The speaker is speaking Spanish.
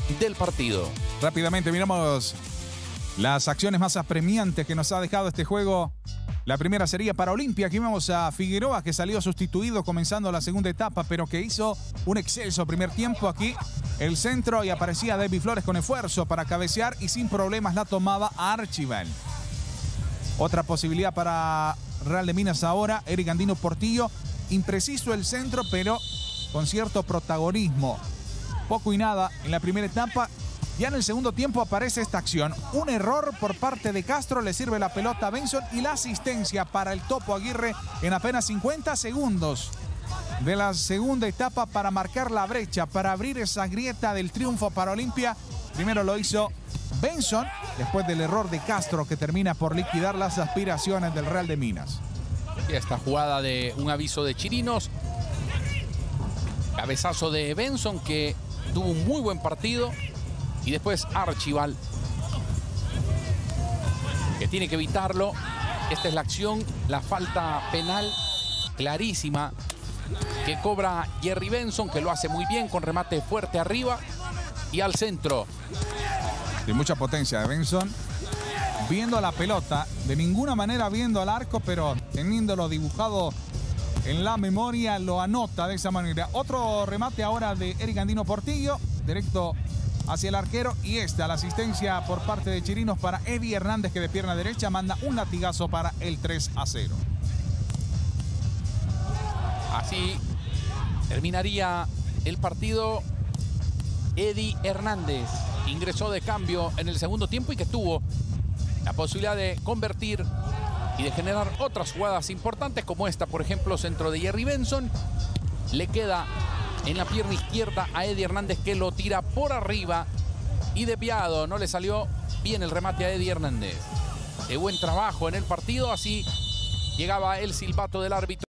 del partido. Rápidamente miramos las acciones más apremiantes que nos ha dejado este juego. La primera sería para Olimpia. Aquí vemos a Figueroa, que salió sustituido comenzando la segunda etapa, pero que hizo un excelso primer tiempo. Aquí el centro y aparecía David Flores con esfuerzo para cabecear y sin problemas la tomaba Archival. Otra posibilidad para Real de Minas ahora, Eric Andino Portillo. Impreciso el centro, pero con cierto protagonismo. Poco y nada en la primera etapa. Ya en el segundo tiempo aparece esta acción. Un error por parte de Castro, le sirve la pelota a Benson y la asistencia para el Topo Aguirre en apenas 50 segundos de la segunda etapa para marcar la brecha, para abrir esa grieta del triunfo para Olimpia. Primero lo hizo Benson, después del error de Castro que termina por liquidar las aspiraciones del Real de Minas. Y esta jugada de un aviso de Chirinos. Cabezazo de Benson, que tuvo un muy buen partido. Y después Archival, que tiene que evitarlo. Esta es la acción, la falta penal clarísima que cobra Jerry Benson, que lo hace muy bien con remate fuerte arriba y al centro. De mucha potencia de Benson, viendo la pelota, de ninguna manera viendo al arco, pero teniéndolo dibujado en la memoria, lo anota de esa manera. Otro remate ahora de Eric Andino Portillo, directo hacia el arquero, y la asistencia por parte de Chirinos para Eddie Hernández, que de pierna derecha manda un latigazo para el 3-0. Así terminaría el partido. Eddie Hernández ingresó de cambio en el segundo tiempo y que tuvo la posibilidad de convertir y de generar otras jugadas importantes, como esta, por ejemplo, centro de Jerry Benson. Le queda en la pierna izquierda a Eddie Hernández, que lo tira por arriba y desviado. No le salió bien el remate a Eddie Hernández. De buen trabajo en el partido. Así llegaba el silbato del árbitro.